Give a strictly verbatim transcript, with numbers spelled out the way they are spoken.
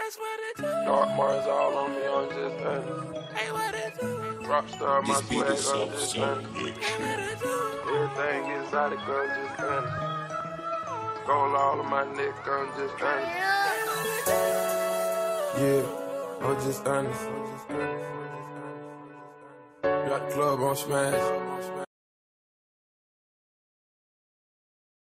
Dark Mars all on me, I'm just honest. Rockstar, my swag, I'm just honest. Everything exotic, I'm just honest. Gold all on my neck, I'm just honest. Yeah, I'm just honest. Got the club on smash.